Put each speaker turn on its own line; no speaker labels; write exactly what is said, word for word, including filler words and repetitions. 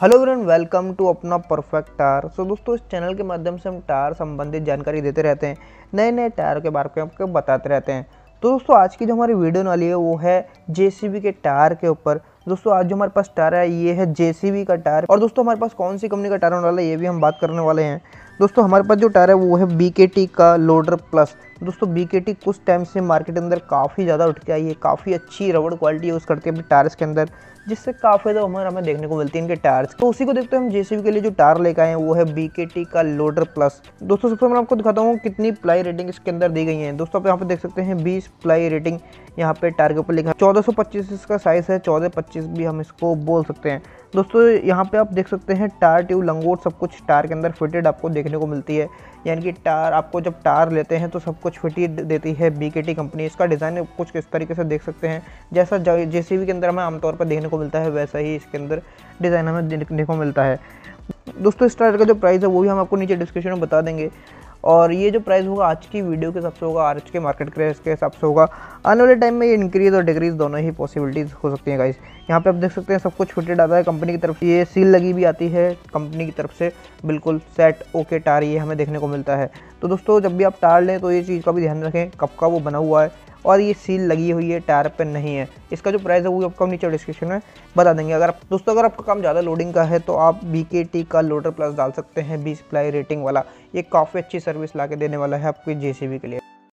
Hello everyone, welcome to अपना perfect tyre. So दोस्तों, इस चैनल के माध्यम से हम टायर संबंधित जानकारी देते रहते हैं, नए नए टायर के बारे में आपको बताते रहते हैं। तो दोस्तों, आज की जो हमारी वीडियो वाली है वो है जेसीबी के टायर के ऊपर। दोस्तों, आज जो हमारे पास टायर है ये है जेसीबी का टायर। और दोस्तों, हमारे पास कौन सी कंपनी का टायर होने वाला है ये भी हम बात करने वाले हैं। दोस्तों, हमारे पास जो टायर है वो है बीकेटी का लोडर प्लस। दोस्तों, बीकेटी कुछ टाइम से मार्केट के अंदर काफ़ी ज़्यादा उठ के आई है, काफ़ी अच्छी रबड़ क्वालिटी यूज़ करती है अपने टायर्स के अंदर, जिससे काफ़ी ज़्यादा हमारे हमें देखने को मिलती है इनके टायर्स। तो उसी को देखते हैं हम जेसीबी के लिए जो टायर लेकर आए हैं वो है बीकेटी का लोडर प्लस। दोस्तों, सबसे मैं आपको दिखाता हूँ कितनी प्लाई रेटिंग इसके अंदर दी गई है। दोस्तों, आप यहाँ पे देख सकते हैं बीस प्लाई रेटिंग यहाँ पे टायर के ऊपर लिखा है। चौदह सौ पच्चीस इसका साइज़ है, चौदह पच्चीस भी हम इसको बोल सकते हैं। दोस्तों, यहाँ पे आप देख सकते हैं टायर ट्यूब लंगोट सब कुछ टायर के अंदर फिटेड आपको देखने को मिलती है। यानी कि टायर आपको जब टायर लेते हैं तो सब कुछ फिट ही देती है बीकेटी कंपनी। इसका डिज़ाइन कुछ इस तरीके से देख सकते हैं, जैसा जेसीबी के अंदर हमें आमतौर पर देखने को मिलता है वैसा ही इसके अंदर डिज़ाइन हमें देखने को मिलता है। दोस्तों, इस टायर का जो प्राइस है वो भी हम आपको नीचे डिस्क्रिप्शन में बता देंगे। और ये जो प्राइस होगा आज की वीडियो के हिसाब से होगा, आज के मार्केट प्राइस के हिसाब से होगा। आने वाले टाइम में ये इंक्रीज़ और डिक्रीज़ दोनों ही पॉसिबिलिटीज़ हो सकती हैं गाइस। यहाँ पे आप देख सकते हैं सब कुछ फिटेड आता है कंपनी की तरफ, ये सील लगी भी आती है कंपनी की तरफ से, बिल्कुल सेट ओके टायर ये हमें देखने को मिलता है। तो दोस्तों, जब भी आप टायर लें तो ये चीज़ का भी ध्यान रखें कब का वो बना हुआ है और ये सील लगी हुई है टायर पे नहीं है। इसका जो प्राइस है वो आपको नीचे डिस्क्रिप्शन में बता देंगे। अगर आप दोस्तों अगर आपका काम ज़्यादा लोडिंग का है तो आप बीकेटी का लोडर प्लस डाल सकते हैं बीस प्लाई रेटिंग वाला। ये काफ़ी अच्छी सर्विस ला के देने वाला है आपकी जेसीबी के लिए।